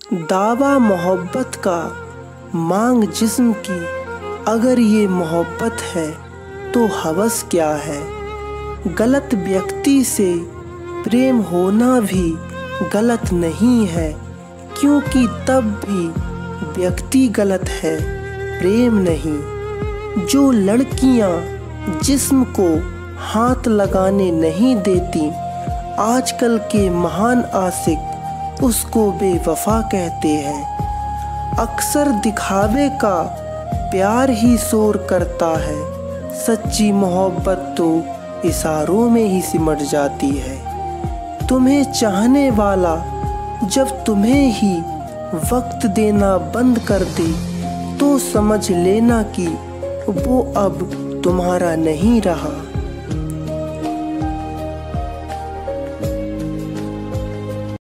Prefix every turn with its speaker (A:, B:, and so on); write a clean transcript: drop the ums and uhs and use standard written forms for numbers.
A: दावा मोहब्बत का मांग जिस्म की, अगर ये मोहब्बत है तो हवस क्या है। गलत व्यक्ति से प्रेम होना भी गलत नहीं है, क्योंकि तब भी व्यक्ति गलत है, प्रेम नहीं। जो लड़कियां जिस्म को हाथ लगाने नहीं देती, आजकल के महान आशिक उसको बेवफा कहते हैं। अक्सर दिखावे का प्यार ही शोर करता है, सच्ची मोहब्बत तो इशारों में ही सिमट जाती है। तुम्हें चाहने वाला जब तुम्हें ही वक्त देना बंद कर दे, तो समझ लेना कि वो अब तुम्हारा नहीं रहा।